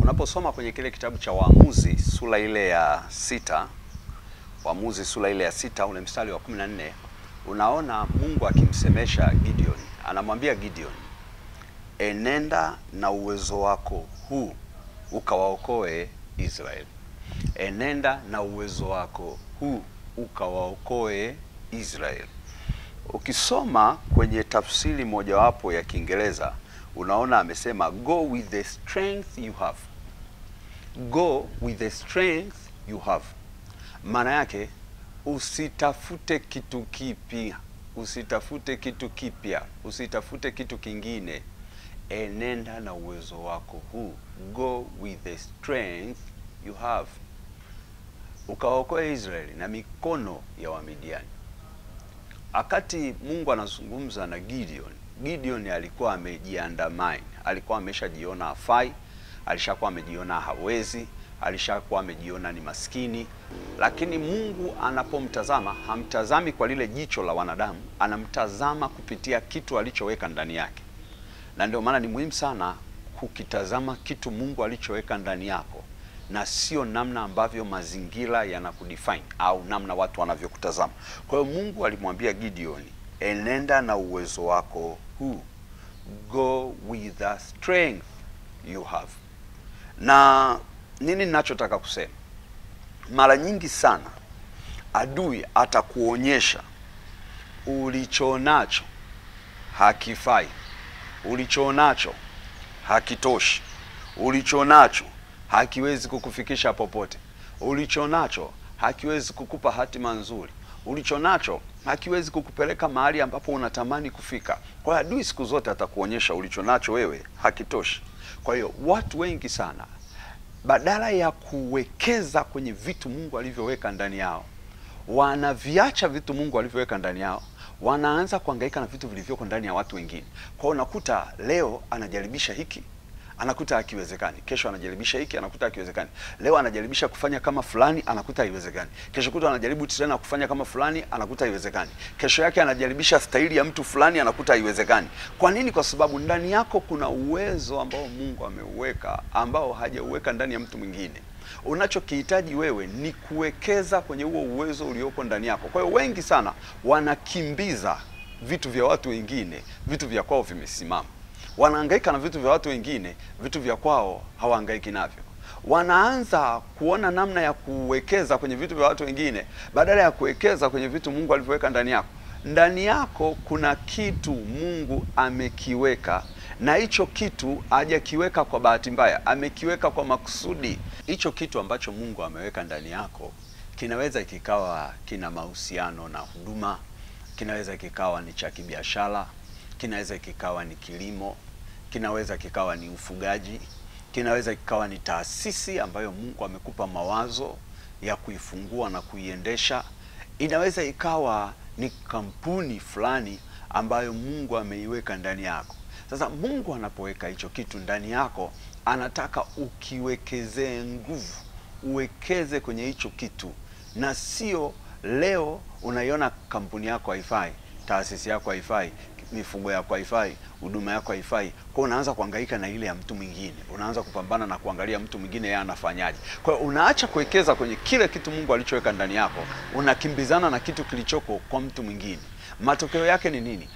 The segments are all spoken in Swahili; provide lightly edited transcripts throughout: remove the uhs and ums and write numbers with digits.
Unaposoma kwenye kile kitabu cha Waamuzi sura ile ya 6, Waamuzi sura ile ya 6 ule mstari wa 14, unaona Mungu akimsemesha Gideon. Anamwambia Gideon, enenda na uwezo wako huu ukawaokoe Israeli. Enenda na uwezo wako huu ukawaokoe Israeli. Ukisoma kwenye tafsiri mojawapo ya Kiingereza, unaona amesema go with the strength you have. Go with the strength you have. Maana yake usitafute kitu kipya, usitafute kitu kipya, usitafute kitu kingine. Enenda na uwezo wako huu. Go with the strength you have. Ukaokoe Israeli na mikono ya Wamidiani. Akati Mungu anazungumza na Gideon, Gideon alikuwa amejiandamine, alikuwa ameshajiona hafai, alishakuwa amejiona hawezi, alishakuwa amejiona ni maskini. Lakini Mungu anapomtazama, hamtazami kwa lile jicho la wanadamu, anamtazama kupitia kitu alichoweka ndani yake. Na ndio maana ni muhimu sana kukitazama kitu Mungu alichoweka ndani yako, na sio namna ambavyo mazingira yanakudefine au namna watu wanavyokutazama. Kwa hiyo Mungu alimwambia Gideon, enenda na uwezo wako huu. Go with the strength you have. Na nini ninachotaka kusema? Mara nyingi sana adui atakuonyesha ulichonacho hakifai, ulichonacho hakitoshi, ulichonacho hakiwezi kukufikisha popote, ulichonacho hakiwezi kukupa hatima nzuri, ulichonacho hakiwezi kukupeleka mahali ambapo unatamani kufika. Kwa hiyo adui siku zote atakuonyesha ulichonacho wewe hakitoshi. Kwa hiyo watu wengi sana, badala ya kuwekeza kwenye vitu Mungu alivyoweka ndani yao, wanaviacha vitu Mungu alivyoweka ndani yao, wanaanza kuhangaika na vitu vilivyoko ndani ya watu wengine. Kwa hiyo unakuta leo anajaribisha hiki, anakuta hakiwezekani. Kesho anajaribisha hiki, anakuta hakiwezekani. Leo anajaribisha kufanya kama fulani, anakuta haiwezekani. Kesho kutwa anajaribu tena kufanya kama fulani, anakuta haiwezekani. Kesho yake anajaribisha staili ya mtu fulani, anakuta haiwezekani. Kwa nini? Kwa sababu ndani yako kuna uwezo ambao Mungu ameuweka, ambao hajauweka ndani ya mtu mwingine. Unachokihitaji wewe ni kuwekeza kwenye huo uwezo ulioko ndani yako. Kwa hiyo wengi sana wanakimbiza vitu vya watu wengine, vitu vya kwao vimesimama. Wanahangaika na vitu vya watu wengine, vitu vya kwao hawahangaiki navyo. Wanaanza kuona namna ya kuwekeza kwenye vitu vya watu wengine badala ya kuwekeza kwenye vitu Mungu alivyoweka ndani yako. Ndani yako kuna kitu Mungu amekiweka, na hicho kitu hajakiweka kwa bahati mbaya, amekiweka kwa makusudi. Hicho kitu ambacho Mungu ameweka ndani yako kinaweza kikawa kina mahusiano na huduma, kinaweza kikawa ni cha kibiashara, kinaweza kikawa ni kilimo, kinaweza kikawa ni ufugaji, kinaweza kikawa ni taasisi ambayo Mungu amekupa mawazo ya kuifungua na kuiendesha. Inaweza ikawa ni kampuni fulani ambayo Mungu ameiweka ndani yako. Sasa Mungu anapoweka hicho kitu ndani yako, anataka ukiwekezee nguvu, uwekeze kwenye hicho kitu. Na sio leo unaiona kampuni yako haifai, taasisi yako haifai, mifugo yako haifai, huduma yako haifai, kwa unaanza kuhangaika na ile ya mtu mwingine. Unaanza kupambana na kuangalia mtu mwingine yeye anafanyaje. Kwa hiyo unaacha kuwekeza kwenye kile kitu Mungu alichoweka ndani yako, unakimbizana na kitu kilichoko kwa mtu mwingine. Matokeo yake ni nini?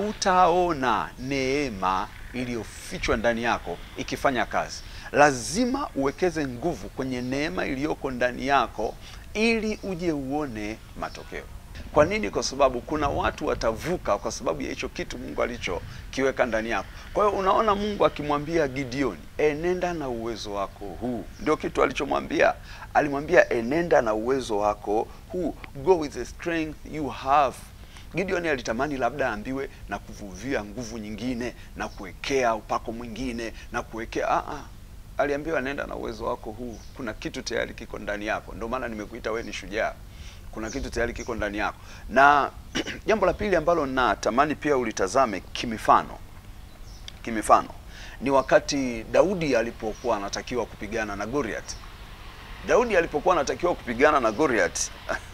Hautaona neema iliyofichwa ndani yako ikifanya kazi. Lazima uwekeze nguvu kwenye neema iliyoko ndani yako ili uje uone matokeo. Kwa nini? Kwa sababu kuna watu watavuka kwa sababu ya hicho kitu Mungu alichokiweka ndani yako. Kwa hiyo unaona Mungu akimwambia Gideon, enenda na uwezo wako huu. Ndio kitu alichomwambia. Alimwambia enenda na uwezo wako huu. Go with the strength you have. Gideon alitamani labda ambiwe na kuvuvia nguvu nyingine, na kuwekea upako mwingine, na kuwekea aliambiwa nenda na uwezo wako huu. Kuna kitu tayari kiko ndani yako. Ndio maana nimekuita wewe ni shujaa. Kuna kitu tayari kiko ndani yako. Na jambo la pili ambalo natamani pia ulitazame kimifano. Kimifano ni wakati Daudi alipokuwa anatakiwa kupigana na Goliath. Daudi alipokuwa anatakiwa kupigana na Goliath,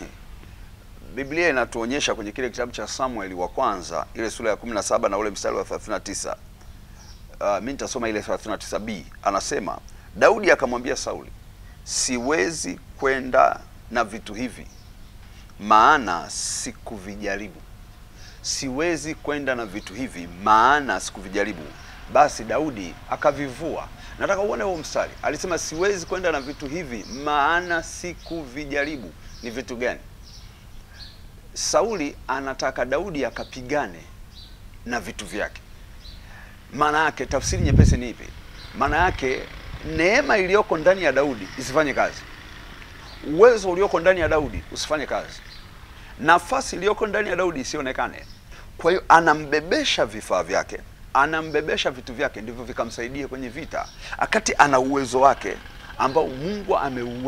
Biblia inatuonyesha kwenye kile kitabu cha Samueli wa kwanza, ile sura ya 17 na ule mstari wa 39. Mimi nitasoma ile 39b. Anasema, Daudi akamwambia Sauli, siwezi kwenda na vitu hivi, maana sikuvijaribu. Siwezi kwenda na vitu hivi, maana sikuvijaribu. Basi Daudi akavivua. Nataka uone huo mstari. Alisema siwezi kwenda na vitu hivi, maana sikuvijaribu. Ni vitu gani? Sauli anataka Daudi akapigane na vitu vyake. Maana yake, tafsiri nyepesi ni ipi? Maana yake neema iliyoko ndani ya Daudi isifanye kazi. Uwezo ulioko ndani ya Daudi usifanye kazi. Nafasi iliyoko ndani ya Daudi isionekane. Kwa hiyo anambebesha vifaa vyake, anambebesha vitu vyake ndivyo vikamsaidia kwenye vita. Akati ana uwezo wake ambao Mungu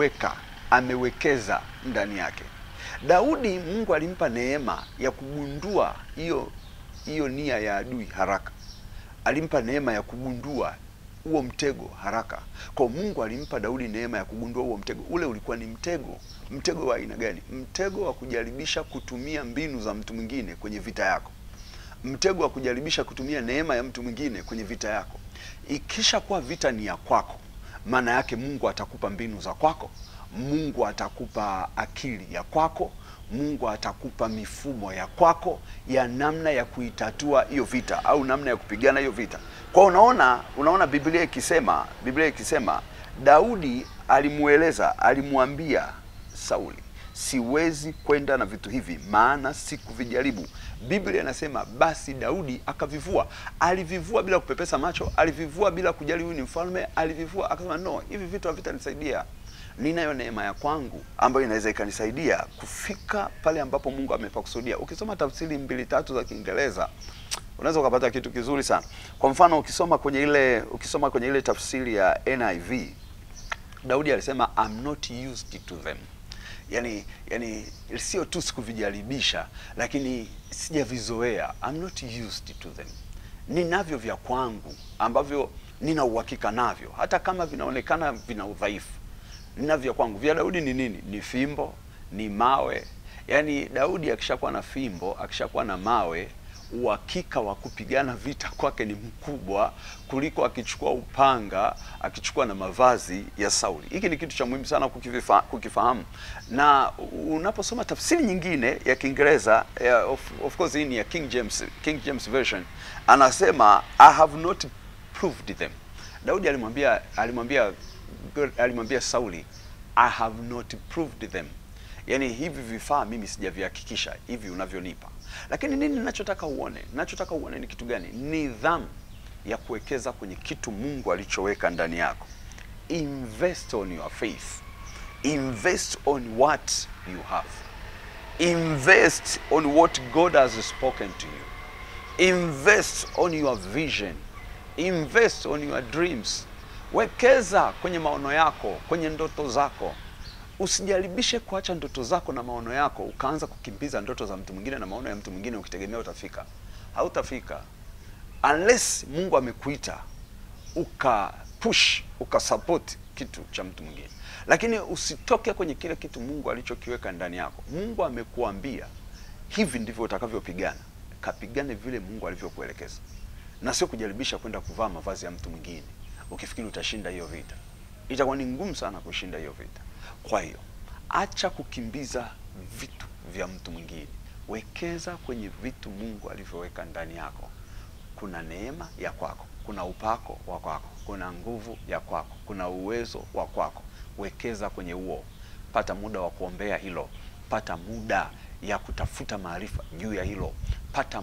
amewekeza ndani yake. Daudi, Mungu alimpa neema ya kugundua hiyo nia ya adui haraka. Alimpa neema ya kugundua huo mtego haraka. Kwa Mungu alimpa Daudi neema ya kugundua huo mtego. Ule ulikuwa ni mtego. Mtego wa aina gani? Mtego wa kujaribisha kutumia mbinu za mtu mwingine kwenye vita yako. Mtego wa kujaribisha kutumia neema ya mtu mwingine kwenye vita yako. Ikisha kuwa vita ni ya kwako, maana yake Mungu atakupa mbinu za kwako. Mungu atakupa akili ya kwako. Mungu atakupa mifumo ya kwako ya namna ya kuitatua hiyo vita au namna ya kupigana hiyo vita. Kwa unaona Biblia ikisema Daudi alimwambia Sauli, siwezi kwenda na vitu hivi, maana sikuvijaribu. Biblia inasema basi Daudi akavivua. Alivivua bila kupepesa macho, alivivua bila kujali huyu ni mfalme, alivivua akasema no, hivi vitu havitanisaidia. Ninayo neema ya kwangu ambayo inaweza ikanisaidia kufika pale ambapo Mungu amepakusudia. Ukisoma tafsiri 2-3 za Kiingereza unaweza ukapata kitu kizuri sana. Kwa mfano ukisoma kwenye ile tafsiri ya NIV, Daudi alisema I'm not used to them. Yani sio tu sikuvijaribisha, lakini sijavizoea. I'm not used to them. Ninavyo vya kwangu ambavyo nina uhakika navyo, hata kama vinaonekana vina udhaifu. Ninavyo kwangu. Vya Daudi ni nini? Ni fimbo, ni mawe. Yani Daudi akishakuwa na fimbo, akishakuwa na mawe, uhakika wa kupigana vita kwake ni mkubwa kuliko akichukua upanga, akichukua na mavazi ya Sauli. Hiki ni kitu cha muhimu sana kukifahamu. Na unaposoma tafsiri nyingine ya Kiingereza, of course hii ni ya King James version, anasema I have not proved them. Daudi alimwambia Sauli, I have not proved them. Yani hivi vifaa mimi sijavihakikisha hivi unavyonipa. Lakini nini ninachotaka uone? Ninachotaka uone ni kitu gani? Nidhamu ya kuwekeza kwenye kitu Mungu alichoweka ndani yako. Invest on your faith. Invest on what you have. Invest on what God has spoken to you. Invest on your vision. Invest on your dreams. Wekeza kwenye maono yako, kwenye ndoto zako. Usijaribishe kuacha ndoto zako na maono yako ukaanza kukimbiza ndoto za mtu mwingine na maono ya mtu mwingine ukitegemea utafika. Hautafika unless Mungu amekuita ukapush, ukasupport kitu cha mtu mwingine. Lakini usitoke kwenye kile kitu Mungu alichokiweka ndani yako. Mungu amekuambia hivi ndivyo utakavyopigana. Kapigane vile Mungu alivyokuelekeza. Na sio kujaribisha kwenda kuvaa mavazi ya mtu mwingine ukifikiri utashinda hiyo vita. Itakuwa ni ngumu sana kushinda hiyo vita. Kwa hiyo acha kukimbiza vitu vya mtu mwingine. Wekeza kwenye vitu Mungu alivyoweka ndani yako. Kuna neema ya kwako, kuna upako wa kwako, kuna nguvu ya kwako, kuna uwezo wa kwako. Wekeza kwenye huo. Pata muda wa kuombea hilo. Pata muda ya kutafuta maarifa juu ya hilo. Pata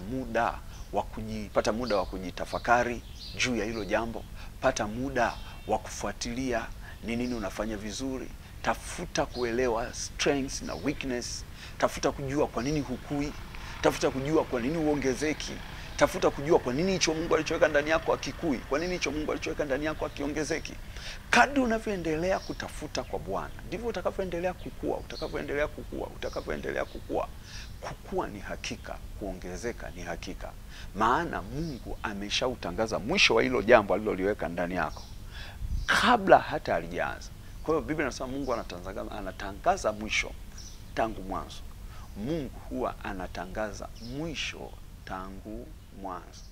muda wa kujitafakari juu ya hilo jambo. Pata muda wa kufuatilia ni nini unafanya vizuri. Tafuta kuelewa strengths na weakness. Tafuta kujua kwa nini hukui. Tafuta kujua kwa nini uongezeki. Tafuta kujua kwa nini hicho Mungu alichoweka ndani yako hakikui. Kwa nini hicho Mungu alichoweka ndani yako hakiongezeki. Kadri unavyoendelea kutafuta kwa Bwana, ndivyo utakavyoendelea kukua, utakavyoendelea kukua. Kukua ni hakika, kuongezeka ni hakika. Maana Mungu ameshautangaza mwisho wa hilo jambo aliloliweka ndani yako kabla hata halijaanza. Kwa hiyo Biblia inasema Mungu anatangaza mwisho tangu mwanzo. Mungu huwa anatangaza mwisho tangu mwanzo.